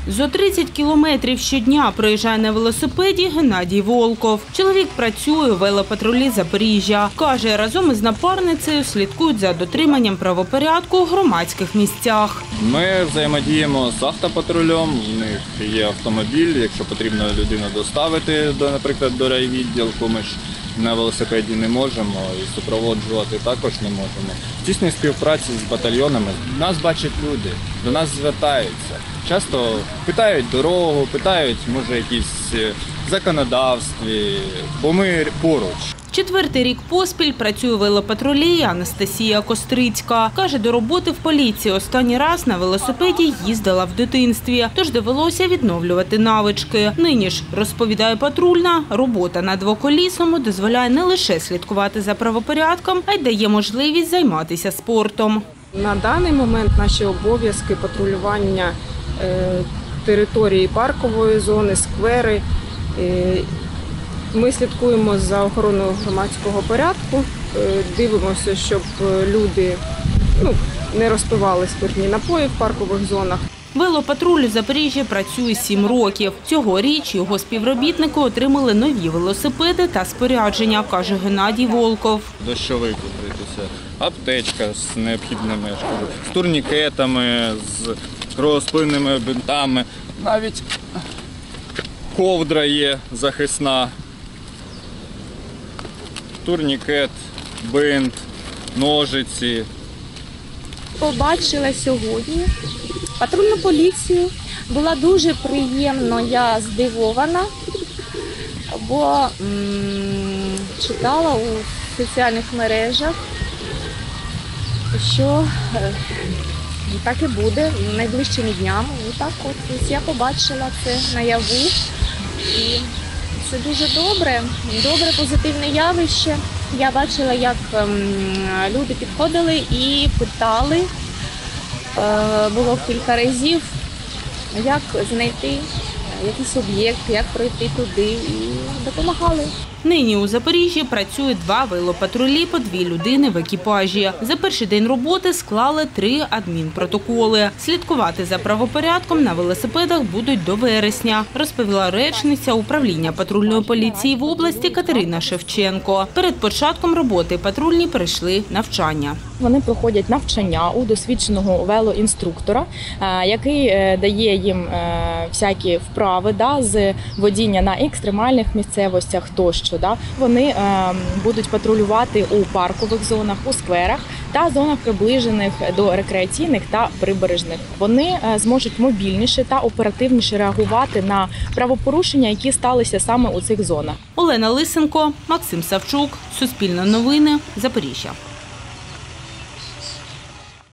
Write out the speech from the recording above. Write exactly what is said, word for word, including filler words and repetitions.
Зо тридцять кілометрів щодня проїжджає на велосипеді Геннадій Волков. Чоловік працює у велопатрулі Запоріжжя. Каже, разом із напарницею слідкують за дотриманням правопорядку у громадських місцях. Ми взаємодіємо з автопатрулем, у них є автомобіль, якщо потрібно людину доставити, до, наприклад, до райвідділку, ми ж на велосипеді не можемо і супроводжувати також не можемо. В тісній співпраці з батальйонами нас бачать люди, до нас звертаються. Часто питають дорогу, питають, може, якісь законодавстві, бо ми поруч. Четвертий рік поспіль працює у велопатрулі Анастасія Кострицька. Каже, до роботи в поліції останній раз на велосипеді їздила в дитинстві, тож довелося відновлювати навички. Нині ж, розповідає патрульна, робота на двоколісному дозволяє не лише слідкувати за правопорядком, а й дає можливість займатися спортом. На даний момент наші обов'язки патрулювання території паркової зони, сквери. Ми слідкуємо за охороною громадського порядку, дивимося, щоб люди ну, не розпивали спиртні напої в паркових зонах. Велопатруль у Запоріжжі працює сім років. Цьогоріч його співробітники отримали нові велосипеди та спорядження, каже Геннадій Волков. Дощовик укритися, аптечка з необхідними, я ж кажу, з турнікетами, з кровоспинними бинтами, навіть ковдра є захисна, турнікет, бинт, ножиці. Побачила сьогодні патрульну поліцію. Була дуже приємно, я здивована, бо м читала у соціальних мережах, що так і буде найближчими днями. І так от ось я побачила це наяву. І це дуже добре, добре, позитивне явище. Я бачила, як люди підходили і питали, було кілька разів, як знайти якийсь об'єкт, як пройти туди, і допомагали. Нині у Запоріжжі працює два велопатрулі по дві людини в екіпажі. За перший день роботи склали три адмінпротоколи. Слідкувати за правопорядком на велосипедах будуть до вересня, розповіла речниця управління патрульної поліції в області Катерина Шевченко. Перед початком роботи патрульні пройшли навчання. Вони проходять навчання у досвідченого велоінструктора, який дає їм всякі вправи да, з водіння на екстремальних місцевостях тощо. Да. Вони е, будуть патрулювати у паркових зонах, у скверах та зонах, приближених до рекреаційних та прибережних. Вони е, зможуть мобільніше та оперативніше реагувати на правопорушення, які сталися саме у цих зонах. Олена Лисенко, Максим Савчук, Суспільне новини, Запоріжжя.